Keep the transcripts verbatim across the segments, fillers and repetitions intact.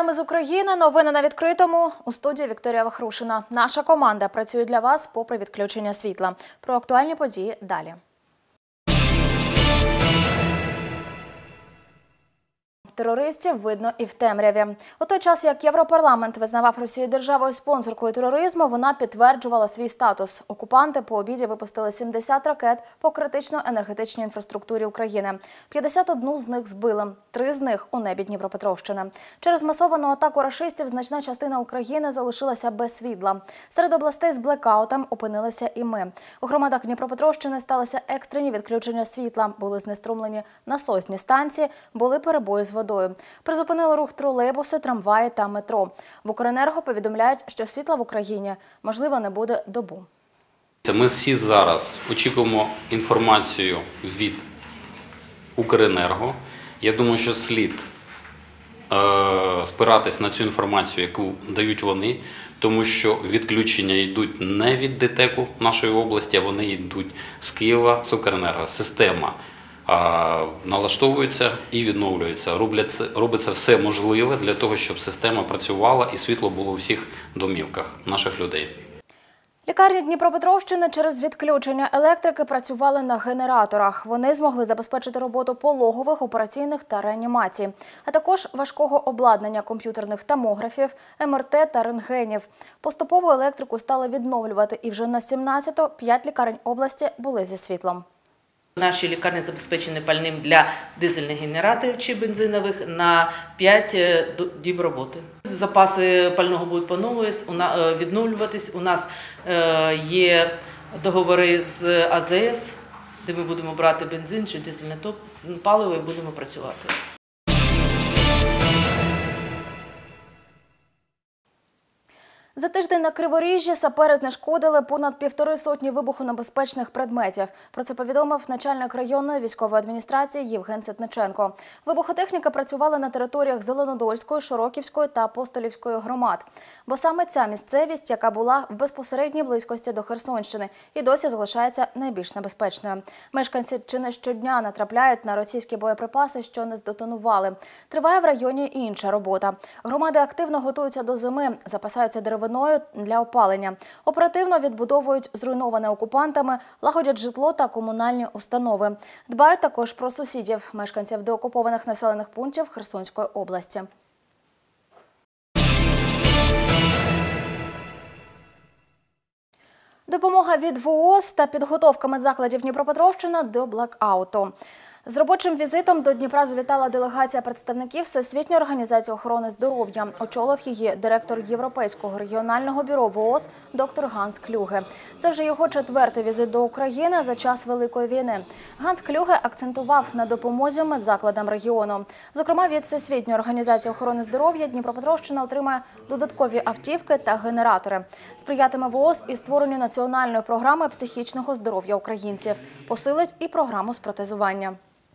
Вітаємо з України. Новини на відкритому. У студії Вікторія Вахрушина. Наша команда працює для вас попри відключення світла. Про актуальні події далі. Терористів видно і в темряві. У той час, як Європарламент визнавав Росію державою-спонсоркою тероризму, вона підтверджувала свій статус. Окупанти по обіді випустили сімдесят ракет по критично-енергетичній інфраструктурі України. п'ятдесят одну з них збили, три з них у небі Дніпропетровщини. Через масовану атаку рашистів значна частина України залишилася без світла. Серед областей з блекаутом опинилися і ми. У громадах Дніпропетровщини сталися екстрені відключення світла, були знеструмлені насосні станції, були перебої з водою. Призупинили рух тролейбуси, трамваї та метро. В Укренерго повідомляють, що світла в Україні, можливо, не буде добу. Ми всі зараз очікуємо інформацію від Укренерго. Я думаю, що слід е, спиратись на цю інформацію, яку дають вони, тому що відключення йдуть не від ДТЕКу нашої області, а вони йдуть з Києва, з Укренерго. Система налаштовується і відновлюється. Робиться все можливе для того, щоб система працювала і світло було у всіх домівках наших людей. Лікарні Дніпропетровщини через відключення електрики працювали на генераторах. Вони змогли забезпечити роботу пологових, операційних та реанімацій, а також важкого обладнання комп'ютерних томографів, ем ер те та рентгенів. Поступово електрику стали відновлювати, і вже на сімнадцяту п'ять лікарень області були зі світлом. Наші лікарні забезпечені пальним для дизельних генераторів чи бензинових на п'ять діб роботи. Запаси пального будуть відновлюватись. У нас є договори з а зе ес, де ми будемо брати бензин чи дизельне паливо і будемо працювати. За тиждень на Криворіжжі сапери знешкодили понад півтори сотні вибухонебезпечних предметів. Про це повідомив начальник районної військової адміністрації Євген Ситниченко. Вибухотехніка працювала на територіях Зеленодольської, Широківської та Апостолівської громад. Бо саме ця місцевість, яка була в безпосередній близькості до Херсонщини, і досі залишається найбільш небезпечною. Мешканці чи не щодня натрапляють на російські боєприпаси, що не здетонували. Триває в районі і інша робота. Громади активно готуються до зими, запасаються деревиною для опалення. Оперативно відбудовують зруйноване окупантами, лагодять житло та комунальні установи. Дбають також про сусідів, мешканців деокупованих населених пунктів Херсонської області. Допомога від ВООЗ та підготовка медзакладів Дніпропетровщини до блекауту. З робочим візитом до Дніпра завітала делегація представників Всесвітньої організації охорони здоров'я. Очолив її директор Європейського регіонального бюро ВООЗ доктор Ганс Клюге. Це вже його четвертий візит до України за час Великої війни. Ганс Клюге акцентував на допомозі медзакладам регіону. Зокрема, від Всесвітньої організації охорони здоров'я Дніпропетровщина отримає додаткові автівки та генератори. Сприятиме ВООЗ і створенню національної програми психічного здоров'я українців. Посилить і програму з протезування.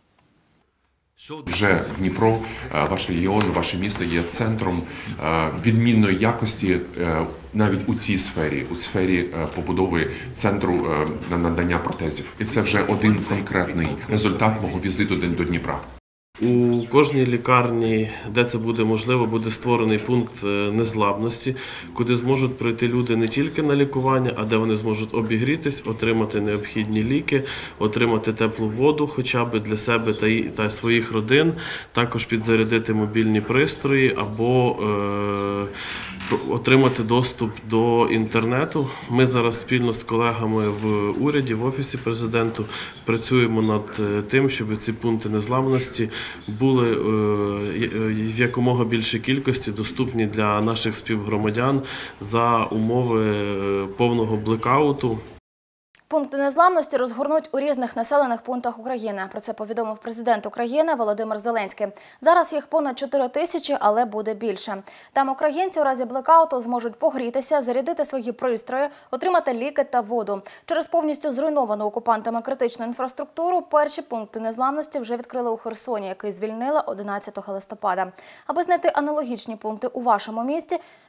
Вже Дніпро, ваш регіон, ваше місто є центром відмінної якості навіть у цій сфері, у сфері побудови центру на надання протезів. І це вже один конкретний результат мого візиту до Дніпра. У кожній лікарні, де це буде можливо, буде створений пункт незламності, куди зможуть прийти люди не тільки на лікування, а де вони зможуть обігрітись, отримати необхідні ліки, отримати теплу воду хоча б для себе та своїх родин, також підзарядити мобільні пристрої або е отримати доступ до інтернету. Ми зараз спільно з колегами в уряді, в Офісі Президенту працюємо над тим, щоб ці пункти незламності були в якомога більшій кількості доступні для наших співгромадян за умови повного блекауту. Пункти незламності розгорнуть у різних населених пунктах України. Про це повідомив президент України Володимир Зеленський. Зараз їх понад чотири тисячі, але буде більше. Там українці у разі блекауту зможуть погрітися, зарядити свої пристрої, отримати ліки та воду. Через повністю зруйновану окупантами критичну інфраструктуру перші пункти незламності вже відкрили у Херсоні, який звільнили одинадцятого листопада. Аби знайти аналогічні пункти у вашому місті,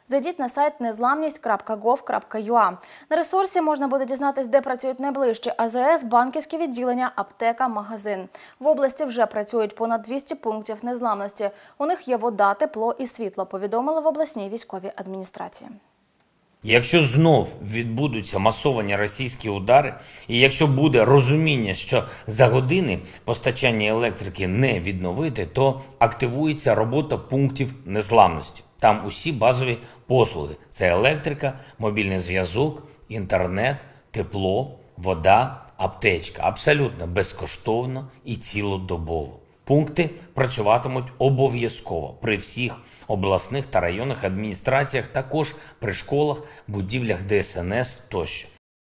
Зайдіть на сайт незламність крапка гов крапка ю а. На ресурсі можна буде дізнатись, де працюють найближчі а зе ес, банківські відділення, аптека, магазин. В області вже працюють понад двісті пунктів незламності. У них є вода, тепло і світло, повідомили в обласній військовій адміністрації. Якщо знов відбудуться масовані російські удари, і якщо буде розуміння, що за години постачання електрики не відновити, то активується робота пунктів незламності. Там усі базові послуги – це електрика, мобільний зв'язок, інтернет, тепло, вода, аптечка. Абсолютно безкоштовно і цілодобово. Пункти працюватимуть обов'язково при всіх обласних та районних адміністраціях, також при школах, будівлях де ес ен ес тощо.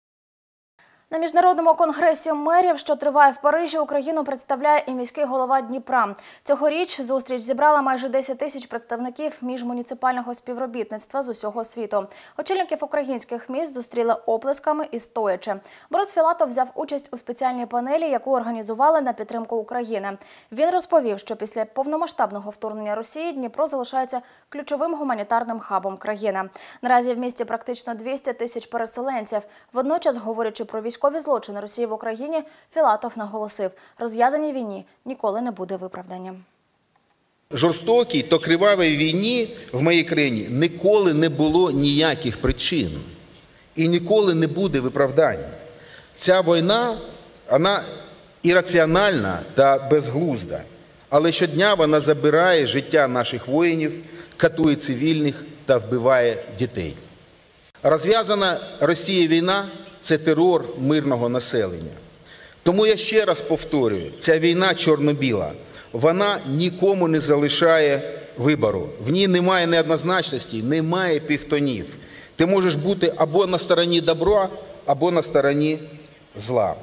На Міжнародному конгресі мерів, що триває в Парижі, Україну представляє і міський голова Дніпра. Цьогоріч зустріч зібрала майже десять тисяч представників міжмуніципального співробітництва з усього світу. Очільників українських міст зустріли оплесками і стоячи. Борис Філатов взяв участь у спеціальній панелі, яку організували на підтримку України. Він розповів, що після повномасштабного вторгнення Росії Дніпро залишається ключовим гуманітарним хабом країни. Наразі в місті практично двісті тисяч переселенців. Водночас, говорячи про військові Військові злочини Росії в Україні, Філатов наголосив, розв'язаній війні ніколи не буде виправданням. Жорстокій та кривавій війні в моїй країні ніколи не було ніяких причин. І ніколи не буде виправдання. Ця війна, вона ірраціональна та безглузда. Але щодня вона забирає життя наших воїнів, катує цивільних та вбиває дітей. Розв'язана Росією війна – це терор мирного населення. Тому я ще раз повторюю, ця війна чорно-біла, вона нікому не залишає вибору. В ній немає неоднозначності, немає півтонів. Ти можеш бути або на стороні добра, або на стороні зла.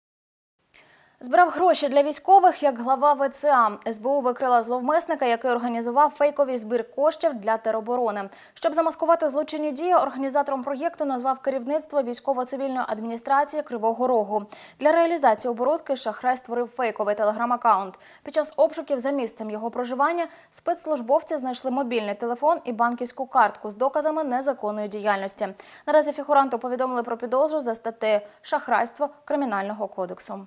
Збирав гроші для військових як глава ве це а. ес бе у викрила зловмисника, який організував фейковий збір коштів для тероборони. Щоб замаскувати злочинні дії, організатором проєкту назвав керівництво військово-цивільної адміністрації Кривого Рогу. Для реалізації оборудки шахрай створив фейковий телеграм-акаунт. Під час обшуків за місцем його проживання спецслужбовці знайшли мобільний телефон і банківську картку з доказами незаконної діяльності. Наразі фігуранту повідомили про підозру за статтею «Шахрайство» Кримінального кодексу.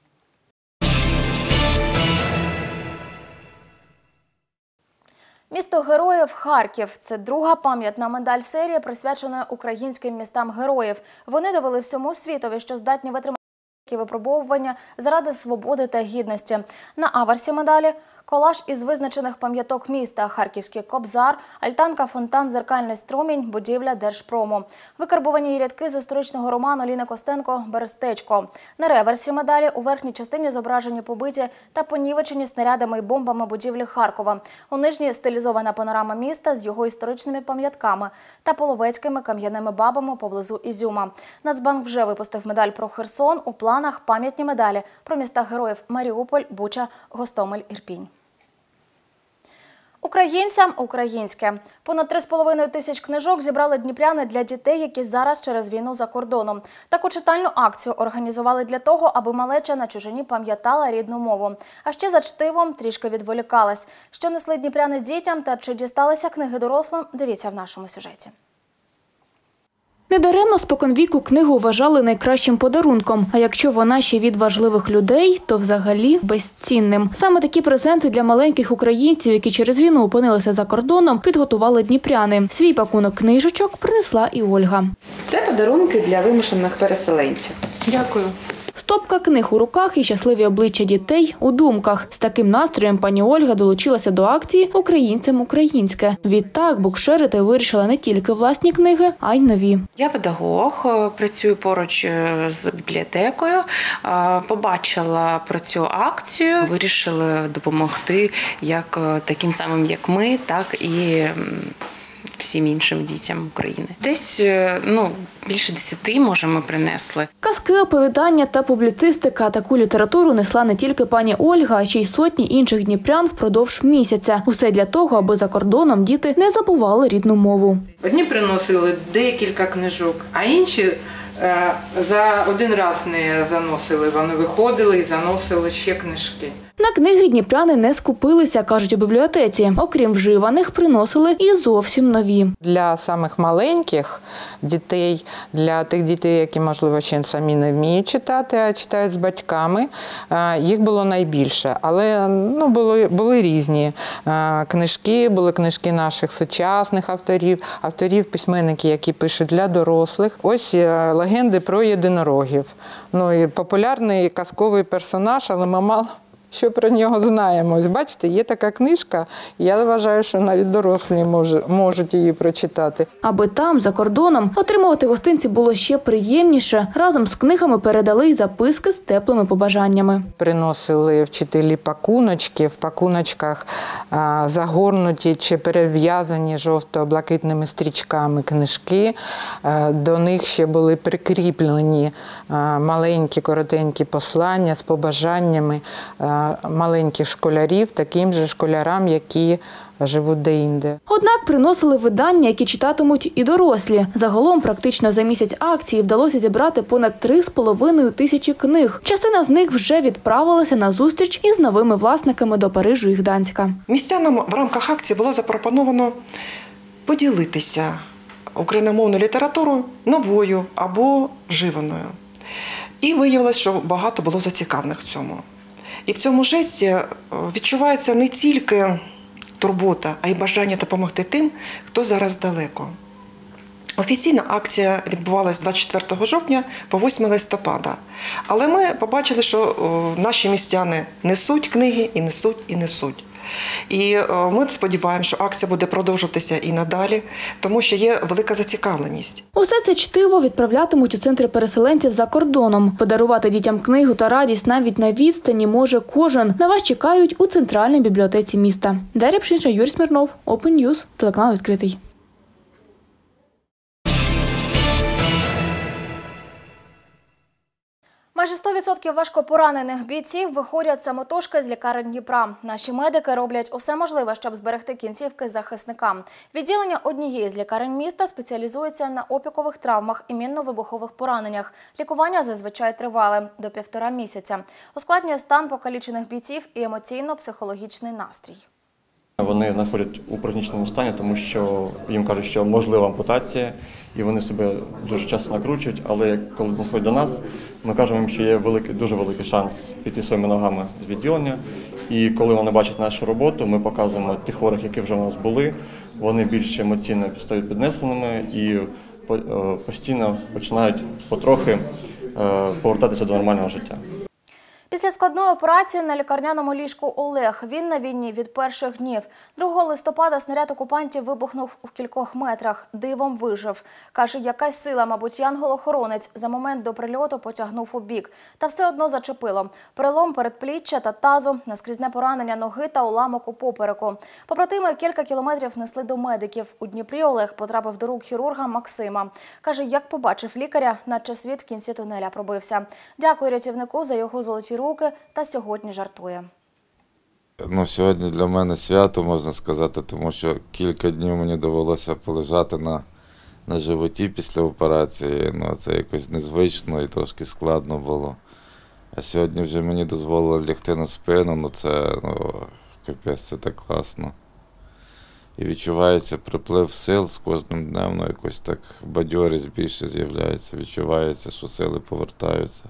Місто героїв Харків – це друга пам'ятна медаль серії, присвячена українським містам героїв. Вони довели всьому світові, що здатні витримати випробовування заради свободи та гідності. На аверсі медалі – колаж із визначених пам'яток міста – Харківський Кобзар, Альтанка, фонтан, Дзеркальний струмінь, будівля Держпрому. Викарбувані її рядки з історичного роману Ліни Костенко «Берестечко». На реверсі медалі у верхній частині зображені побиті та понівечені снарядами і бомбами будівлі Харкова. У нижній – стилізована панорама міста з його історичними пам'ятками та половецькими кам'яними бабами поблизу Ізюма. Нацбанк вже випустив медаль про Херсон, у планах пам'ятні медалі про міста героїв Маріуполь, Буча, Гостомель, Ірпінь. Українцям – українське. Понад три з половиною тисяч книжок зібрали дніпряни для дітей, які зараз через війну за кордоном. Таку читальну акцію організували для того, аби малеча на чужині пам'ятала рідну мову. А ще за чтивом трішки відволікалась. Що несли дніпряни дітям та чи дісталися книги дорослим – дивіться в нашому сюжеті. Недаремно споконвіку книгу вважали найкращим подарунком, а якщо вона ще від важливих людей, то взагалі безцінним. Саме такі презенти для маленьких українців, які через війну опинилися за кордоном, підготували дніпряни. Свій пакунок книжечок принесла і Ольга. Це подарунки для вимушених переселенців. Дякую. Стопка книг у руках і щасливі обличчя дітей у думках. З таким настроєм пані Ольга долучилася до акції «Українцям українське». Відтак букшерити вирішила не тільки власні книги, а й нові. Я педагог, працюю поруч з бібліотекою. Побачила про цю акцію, вирішили допомогти як таким самим, як ми, так і всім іншим дітям України. Десь, ну, більше десяти, може, ми принесли. Казки, оповідання та публіцистика – таку літературу несла не тільки пані Ольга, а ще й сотні інших дніпрян впродовж місяця. Усе для того, аби за кордоном діти не забували рідну мову. Одні приносили декілька книжок, а інші за один раз не заносили. Вони виходили і заносили ще книжки. На книги дніпряни не скупилися, кажуть у бібліотеці. Окрім вживаних, приносили і зовсім нові. Для самих маленьких дітей, для тих дітей, які, можливо, ще самі не вміють читати, а читають з батьками, їх було найбільше. Але ну, були, були різні книжки, були книжки наших сучасних авторів, авторів, письменників, які пишуть для дорослих. Ось легенди про єдинорогів. Ну, і популярний казковий персонаж, але ми мало що про нього знаємо. Ось бачите, є така книжка, я вважаю, що навіть дорослі може, можуть її прочитати. Аби там, за кордоном, отримувати гостинці було ще приємніше, разом з книгами передали й записки з теплими побажаннями. Приносили вчителі пакуночки, в пакуночках а, загорнуті чи перев'язані жовто-блакитними стрічками книжки. А, до них ще були прикріплені а, маленькі коротенькі послання з побажаннями а, маленьких школярів, таким же школярам, які живуть де-інде. Однак приносили видання, які читатимуть і дорослі. Загалом практично за місяць акції вдалося зібрати понад три з половиною тисячі книг. Частина з них вже відправилася на зустріч із новими власниками до Парижу і Гданська. Містянам в рамках акції було запропоновано поділитися україномовною літературою новою або вживаною. І виявилось, що багато було зацікавлених в цьому. І в цьому жесті відчувається не тільки турбота, а й бажання допомогти тим, хто зараз далеко. Офіційна акція відбувалася з двадцять четвертого жовтня по восьме листопада. Але ми побачили, що наші містяни несуть книги, і несуть, і несуть. І ми сподіваємося, що акція буде продовжуватися і надалі, тому що є велика зацікавленість. Усе це чтиво відправлятимуть у центри переселенців за кордоном. Подарувати дітям книгу та радість навіть на відстані може кожен. На вас чекають у центральній бібліотеці міста. Дар'я Пшинша, Юрій Смірнов, Open News, телеканал «Відкритий». Майже сто відсотків важкопоранених бійців виходять самотужки з лікарень Дніпра. Наші медики роблять усе можливе, щоб зберегти кінцівки захисникам. Відділення однієї з лікарень міста спеціалізується на опікових травмах і мінно-вибухових пораненнях. Лікування зазвичай тривале – до півтора місяця. Ускладнює стан покалічених бійців і емоційно-психологічний настрій. Вони знаходять у пригніченому стані, тому що їм кажуть, що можлива ампутація, і вони себе дуже часто накручують, але коли приходять до нас, ми кажемо їм, що є великий, дуже великий шанс піти своїми ногами з відділення. І коли вони бачать нашу роботу, ми показуємо тих хворих, які вже у нас були, вони більш емоційно стають піднесеними і постійно починають потрохи повертатися до нормального життя. Після складної операції на лікарняному ліжку Олег. Він на війні від перших днів. другого листопада снаряд окупантів вибухнув в кількох метрах. Дивом вижив. Каже, якась сила, мабуть, янгол-охоронець, за момент до прильоту потягнув у бік. Та все одно зачепило. Перелом передпліччя та тазу, наскрізне поранення ноги та уламок у попереку. Побратими кілька кілометрів несли до медиків. У Дніпрі Олег потрапив до рук хірурга Максима. Каже, як побачив лікаря, наче світ в кінці тунеля пробився. Дякую рятівнику за його золоті руки та сьогодні жартує. Ну, сьогодні для мене свято, можна сказати, тому що кілька днів мені довелося полежати на, на животі після операції. Ну, це якось незвично і трошки складно було. А сьогодні вже мені дозволили лягти на спину, ну це, ну, капець, це так класно. І відчувається приплив сил з кожним днем, ну, якось так бадьорість більше з'являється, відчувається, що сили повертаються.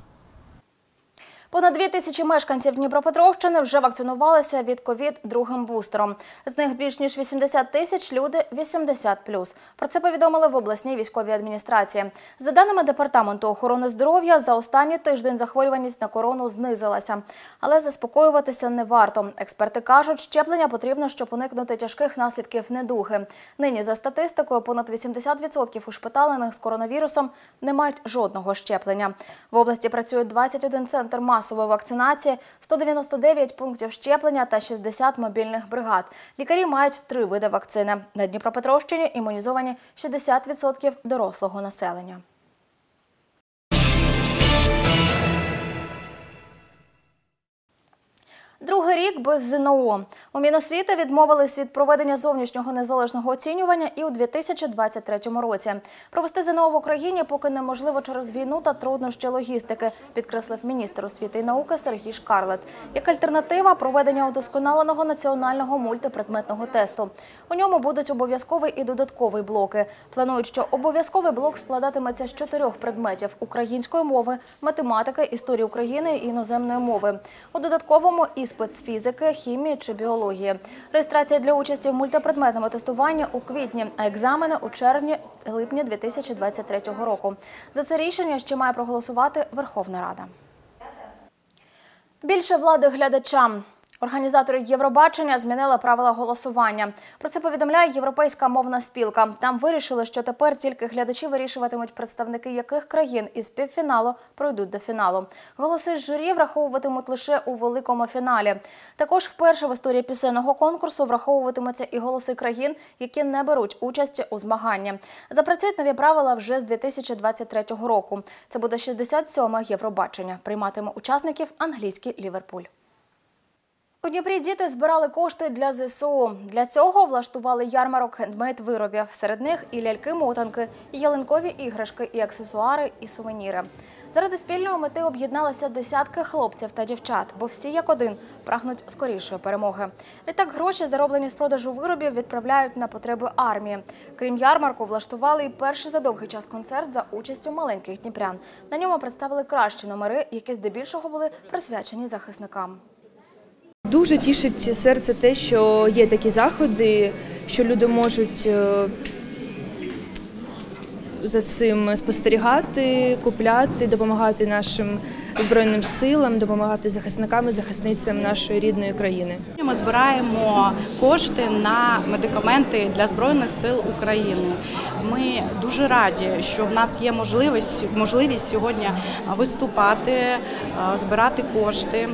Понад дві тисячі мешканців Дніпропетровщини вже вакцинувалися від ковід другим бустером. З них більш ніж вісімдесят тисяч – люди вісімдесят плюс. Про це повідомили в обласній військовій адміністрації. За даними Департаменту охорони здоров'я, за останній тиждень захворюваність на корону знизилася. Але заспокоюватися не варто. Експерти кажуть, щеплення потрібно, щоб уникнути тяжких наслідків недуги. Нині, за статистикою, понад вісімдесят відсотків ушпиталених з коронавірусом не мають жодного щеплення. В області працює двадцять один центр масової вакцинації, сто дев'яносто дев'ять пунктів щеплення та шістдесят мобільних бригад. Лікарі мають три види вакцини. На Дніпропетровщині імунізовані шістдесят відсотків дорослого населення. Другий Другий рік без ЗНО. У Міносвіти відмовились від проведення зовнішнього незалежного оцінювання і у дві тисячі двадцять третьому році. Провести ЗНО в Україні поки неможливо через війну та труднощі логістики, підкреслив міністр освіти і науки Сергій Шкарлет. Як альтернатива – проведення удосконаленого національного мультипредметного тесту. У ньому будуть обов'язковий і додатковий блоки. Планують, що обов'язковий блок складатиметься з чотирьох предметів – української мови, математики, історії України і іноземної мови. У додатковому – іспит з фізики, хімії чи біології. Реєстрація для участі в мультипредметному тестуванні у квітні, а екзамени у червні-липні дві тисячі двадцять третього року. За це рішення ще має проголосувати Верховна Рада. Більше влади глядачам. Організатори Євробачення змінили правила голосування. Про це повідомляє Європейська мовна спілка. Там вирішили, що тепер тільки глядачі вирішуватимуть, представники яких країн із півфіналу пройдуть до фіналу. Голоси з журі враховуватимуть лише у великому фіналі. Також вперше в історії пісенного конкурсу враховуватимуться і голоси країн, які не беруть участі у змаганні. Запрацюють нові правила вже з дві тисячі двадцять третього року. Це буде шістдесят сьоме Євробачення. Прийматиме учасників англійський Ліверпуль. У Дніпрі діти збирали кошти для зе се у. Для цього влаштували ярмарок хендмейд-виробів. Серед них і ляльки-мотанки, і ялинкові іграшки, і аксесуари, і сувеніри. Заради спільної мети об'єдналися десятки хлопців та дівчат, бо всі як один прагнуть скорішої перемоги. Відтак гроші, зароблені з продажу виробів, відправляють на потреби армії. Крім ярмарку, влаштували і перший за довгий час концерт за участю маленьких дніпрян. На ньому представили кращі номери, які здебільшого були присвячені захисникам. Дуже тішить серце те, що є такі заходи, що люди можуть за цим спостерігати, купляти, допомагати нашим Збройним силам, допомагати захисникам і захисницям нашої рідної країни. Ми збираємо кошти на медикаменти для Збройних сил України. Ми дуже раді, що в нас є можливість, можливість сьогодні виступати, збирати кошти.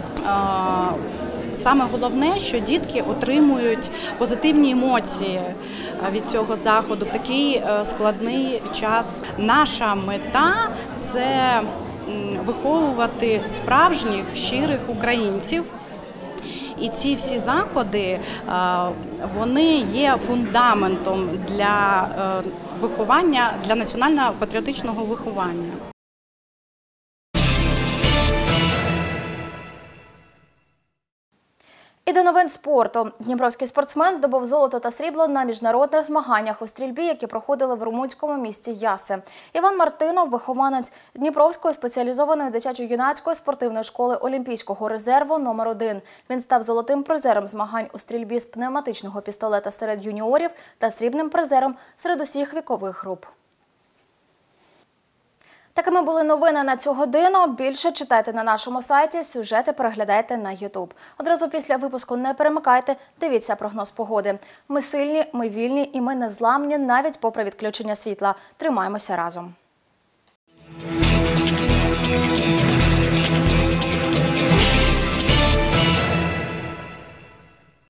Саме головне, що дітки отримують позитивні емоції від цього заходу в такий складний час. Наша мета – це виховувати справжніх, щирих українців. І ці всі заходи, вони є фундаментом для виховання, для національно-патріотичного виховання. І до новин спорту. Дніпровський спортсмен здобув золото та срібло на міжнародних змаганнях у стрільбі, які проходили в румунському місті Ясе. Іван Мартинов – вихованець Дніпровської спеціалізованої дитячо-юнацької спортивної школи Олімпійського резерву номер один. Він став золотим призером змагань у стрільбі з пневматичного пістолета серед юніорів та срібним призером серед усіх вікових груп. Такими були новини на цю годину. Більше читайте на нашому сайті, сюжети переглядайте на ютуб. Одразу після випуску не перемикайте, дивіться прогноз погоди. Ми сильні, ми вільні і ми незламні навіть попри відключення світла. Тримаємося разом.